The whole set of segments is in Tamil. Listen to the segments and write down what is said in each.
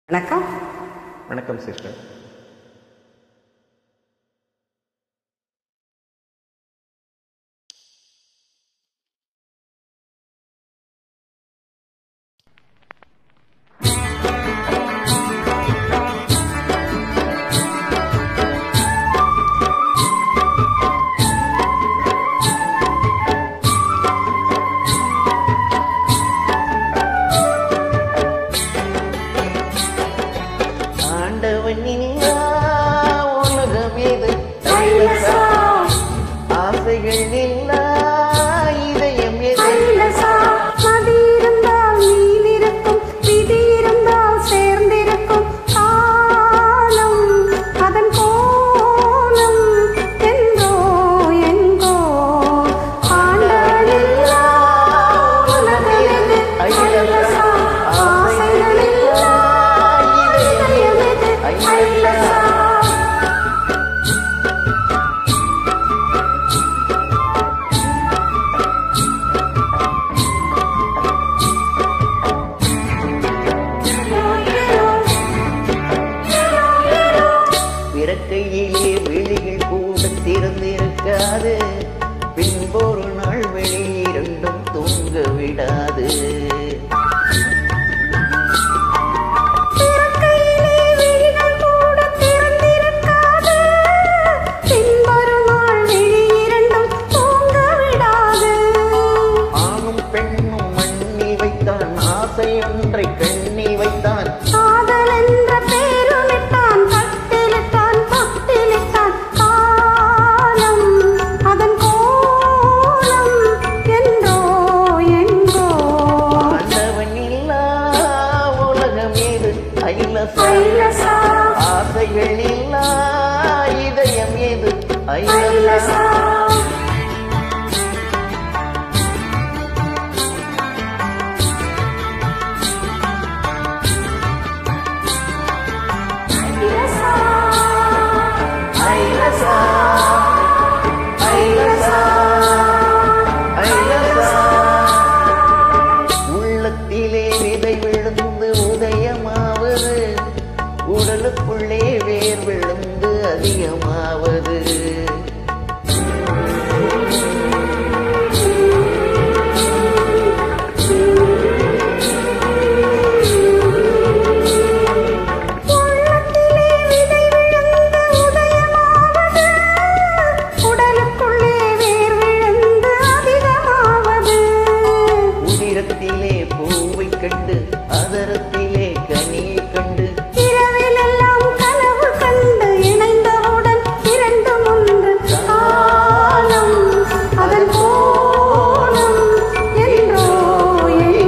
வணக்கம். வணக்கம் சிஸ்டர். பிறக்கையிலே விழிகள் கூட திறந்திருக்காது, பின்பொரு நாள் வெளி இரண்டும் தூங்க விடாது. ஆணும் பெண்ணும் மண்ணி வைத்தான், ஆசை ஒன்றை கண்ணி வைத்தான், ஆசைகள் இல்லா இதயம் ஏது ஐலசா. உள்ளத்திலே விதை விழுந்து உதயமாவது, உடலுக்குள்ளே வேர் விழுந்து அதிகமாவது. உதிரத்திலே பூவை கண்டு, அதரத்திலே கனியை கண்டு,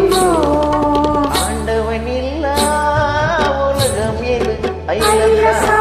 ஐலசா.